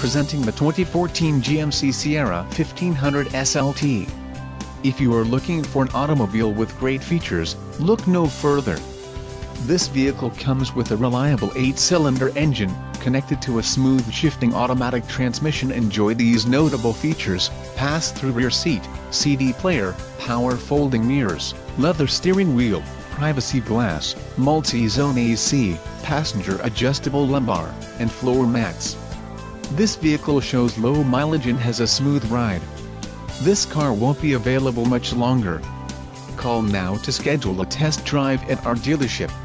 presenting the 2014 GMC Sierra 1500 SLT. If you are looking for an automobile with great features, look no further. This vehicle comes with a reliable 8-cylinder engine, connected to a smooth shifting automatic transmission. Enjoy these notable features: pass-through rear seat, CD player, power folding mirrors, leather steering wheel, privacy glass, multi-zone AC, passenger adjustable lumbar, and floor mats. This vehicle shows low mileage and has a smooth ride. This car won't be available much longer. Call now to schedule a test drive at our dealership.